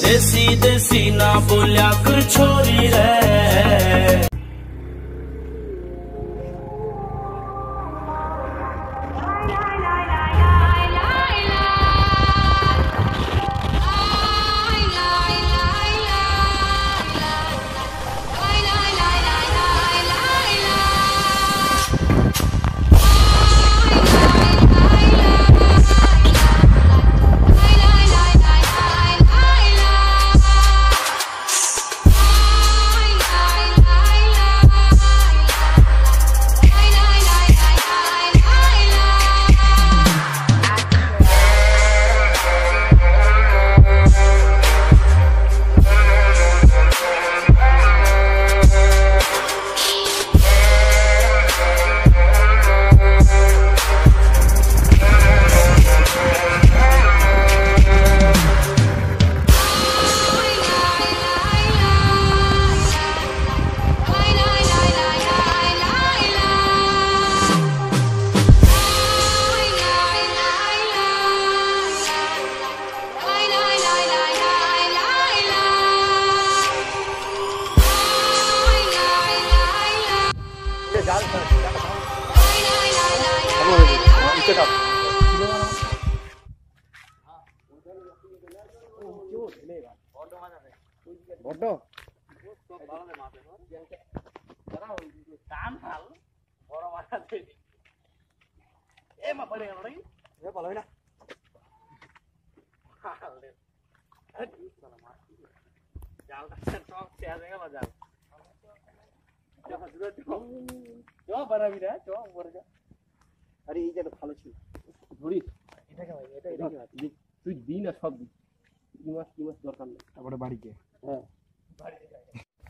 देसी देसी ना बोलिया कर छोरी रे। अरे ये तो ভালো ছিল ধরি এটাকে ভাই এটা তুই দিন না সব দিন কি মাছ দরকার নেই তারপরে বাড়িতে হ্যাঁ বাড়িতে যাই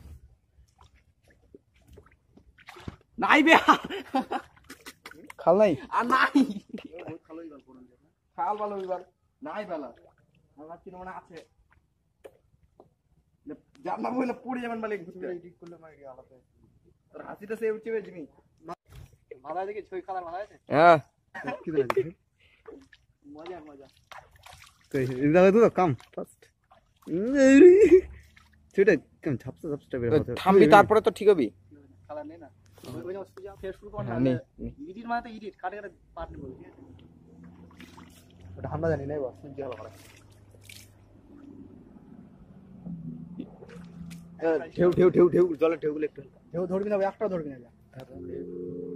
নাই বে খাল নাই আর নাই বহুত খালই গল পড়ন খাল ভালো হইবার নাই বেলা আমার কি মনে আছে জানা বলে পড়ে যাবেন মালিক এডিট করলে মার গিয়ে আলাদা তোর হাসিটা সে উঠছে বে জিমি মাথা দেখে ছয় কালার মাথা আছে হ্যাঁ কি লাগে মজা মজা তো এটা তো কাম ফার্স্ট সেটা কেমন ঝাপসা ঝাপসা বের হচ্ছে থামবি তারপরে তো ঠিক হবে কালার নেই না ওই যে সুজা ফেস শুরু কর না এডিট মানে তো এডিট কাটে কাটে পার্ট নেব ওটা আমরা জানি না বাস সুজা ভালো করে ঢেউ জলে ঢেউগুলো একটু ঢেউ ধরবি না একটাও ধরবি না